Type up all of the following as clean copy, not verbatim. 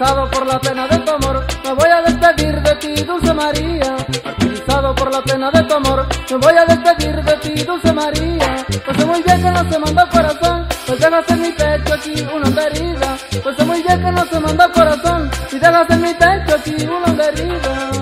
martirizado por la pena de tu amor, me voy a despedir de ti, Dulce María. Martirizado por la pena de tu amor, me voy a despedir de ti, Dulce María. Pues sé muy bien que no se manda corazón, pues dejas en mi pecho aquí una herida. Pues sé muy bien que no se manda corazón, y dejas en mi pecho aquí una herida.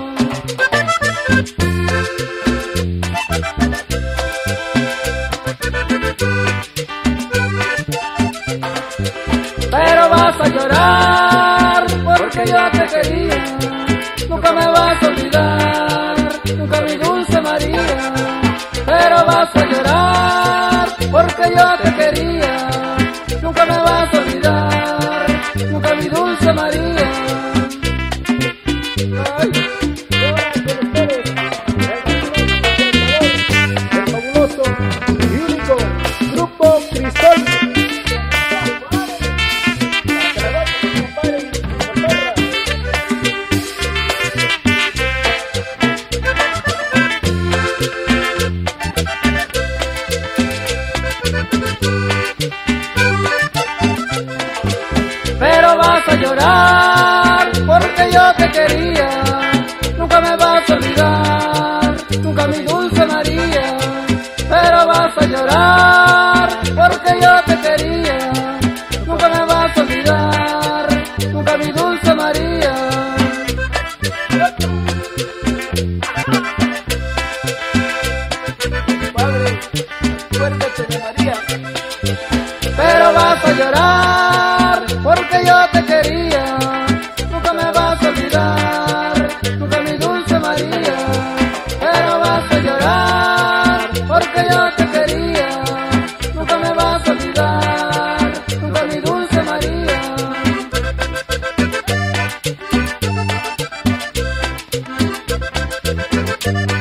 Pero vas a llorar porque yo te quería, nunca me vas a olvidar, nunca mi Dulce María. Pero vas a llorar porque yo te quería, nunca me vas a olvidar, nunca mi Dulce María. Ay, el fabuloso y único Grupo Cristal. Pero vas a llorar porque yo te quería, nunca me vas a olvidar, nunca mi Dulce María. Pero vas a llorar porque yo te quería, nunca me vas a olvidar, nunca mi Dulce María. Padre, fuerte María. Pero vas a llorar porque yo te quería, nunca me vas a olvidar, nunca mi Dulce María. Pero vas a llorar porque yo te quería, nunca me vas a olvidar, nunca mi Dulce María.